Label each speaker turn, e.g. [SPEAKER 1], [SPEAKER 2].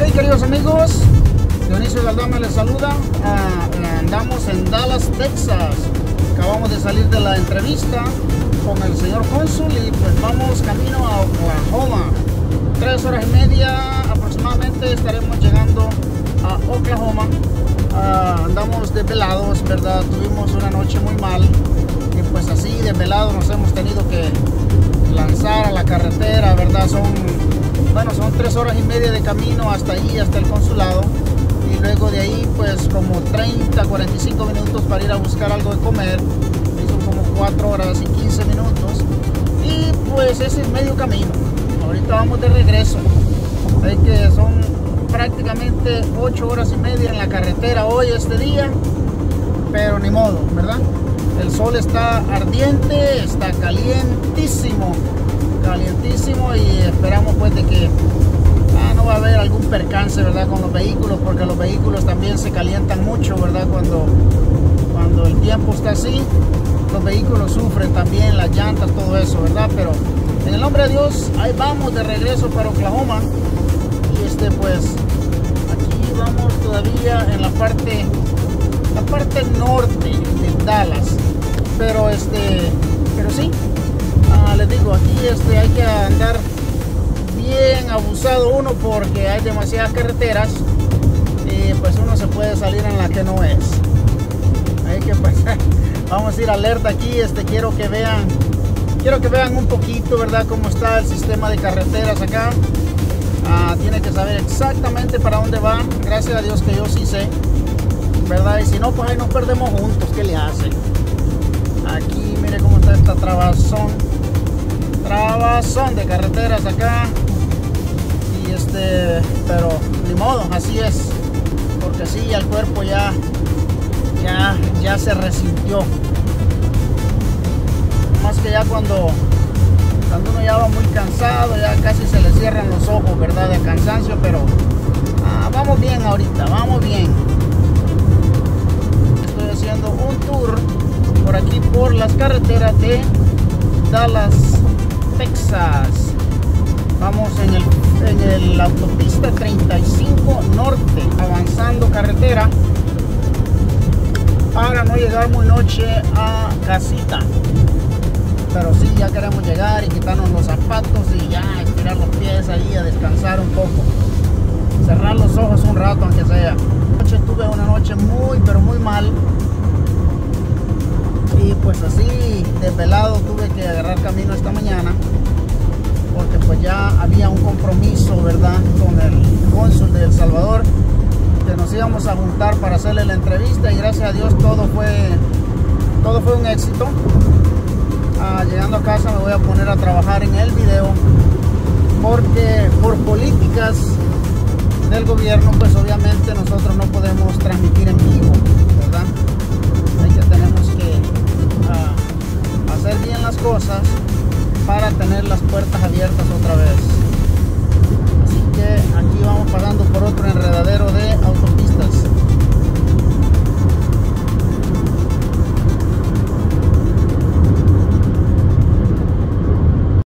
[SPEAKER 1] Ok, queridos amigos, Dionisio Galdame les saluda. Andamos en Dallas, Texas. Acabamos de salir de la entrevista con el señor cónsul y pues vamos camino a Oklahoma. 3 horas y media aproximadamente estaremos llegando a Oklahoma. Andamos desvelados, ¿verdad? Tuvimos una noche muy mal y pues así desvelados nos hemos tenido que lanzar a la carretera, ¿verdad? Son 3 horas y media de camino hasta ahí, hasta el consulado, y luego de ahí pues como 30-45 minutos para ir a buscar algo de comer, y son como 4 horas y 15 minutos, y pues ese es medio camino. Ahorita vamos de regreso, hay que son prácticamente 8 horas y media en la carretera hoy, este día, pero ni modo, ¿verdad? El sol está ardiente, está calientísimo y esperamos pues de que no va a haber algún percance, ¿verdad? Con los vehículos, porque los vehículos también se calientan mucho, ¿verdad? Cuando el tiempo está así, los vehículos sufren también, las llantas, todo eso, ¿verdad? Pero en el nombre de Dios, ahí vamos de regreso para Oklahoma. Y pues aquí vamos todavía en la parte norte de Dallas, pero sí, les digo, aquí hay que andar bien abusado uno porque hay demasiadas carreteras y pues uno se puede salir en la que no es. Hay que pues, vamos a ir alerta aquí. Quiero que vean un poquito, ¿verdad? Cómo está el sistema de carreteras acá. Tiene que saber exactamente para dónde va. Gracias a Dios que yo sí sé, ¿verdad? Y si no, pues ahí nos perdemos juntos. ¿Qué le hace? Aquí mire cómo está esta trabazón de carreteras acá. Y pero ni modo, así es, porque sí, el cuerpo ya se resintió. Más que ya cuando uno ya va muy cansado, ya casi se le cierran los ojos, ¿verdad? De cansancio, pero vamos bien ahorita, vamos bien. Estoy haciendo un tour por aquí, por las carreteras de Dallas, Texas. Vamos en la autopista 35 Norte, avanzando carretera para no llegar muy noche a casita. Pero sí, ya queremos llegar y quitarnos los zapatos y ya estirar los pies ahí a descansar un poco, cerrar los ojos un rato aunque sea. Anoche tuve una noche pero muy mal, y pues así desvelado tuve que agarrar camino esta mañana porque pues ya había un compromiso, ¿verdad? Con el cónsul de El Salvador, que nos íbamos a juntar para hacerle la entrevista, y gracias a Dios todo fue un éxito. Llegando a casa me voy a poner a trabajar en el video, porque por políticas del gobierno pues obviamente nosotros no podemos transmitir en vivo, ¿verdad? Tenemos que hacer bien las cosas para tener las puertas abiertas otra vez.